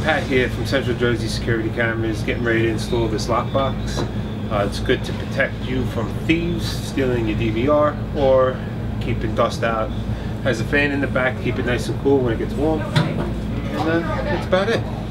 Pat here from Central Jersey Security Cameras, getting ready to install this lockbox. It's good to protect you from thieves stealing your DVR or keeping dust out. Has a fan in the back, keep it nice and cool when it gets warm. And that's about it.